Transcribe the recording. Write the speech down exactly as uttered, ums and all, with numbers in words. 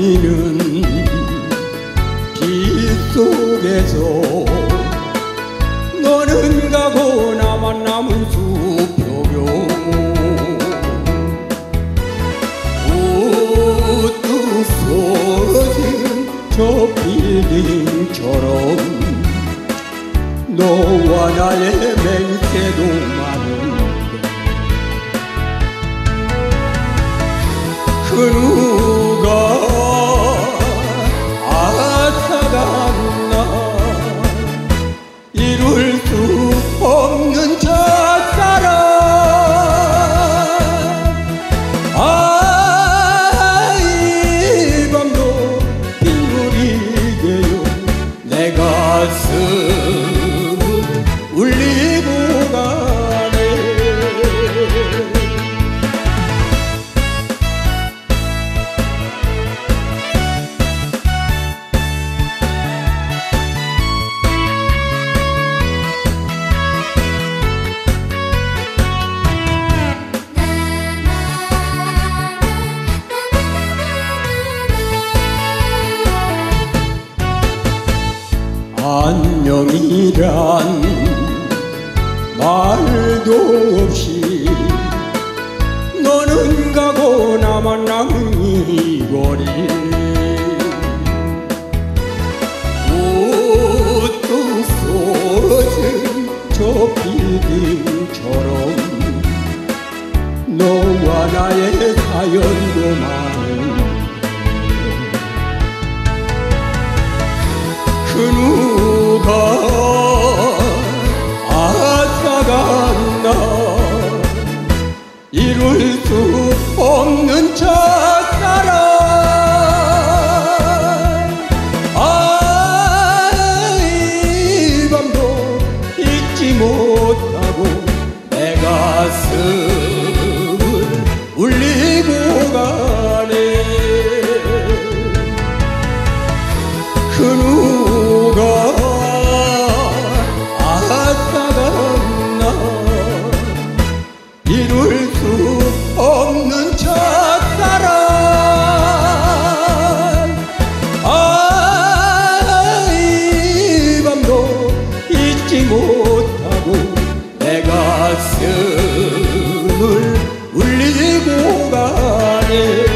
내리는 비 속에서 너는 가고 나만 남은 수표교 우뚝 솟은 저 빌딩처럼 너와 나의 맹세도 많은데 그 누가 아사갔나 이룰 수 없는 첫사랑 아, 이 밤도 빗물이게요 내 가슴 울리고 가네 안녕이란 말도 없이 너는 가고 나만 남은 이 거리 우뚝 솟은 저 빌딩처럼 너와 나의 사연도 많은 그 누가 아사갔나 이룰 수 없는 첫사랑 아, 이 밤도 잊지 못하고 내 가슴을 울리고 가네 그 누가 아사갔나 이룰 수 없는 첫사랑 아, 이 밤도 잊지 못하고 내 가슴을 울리고 가네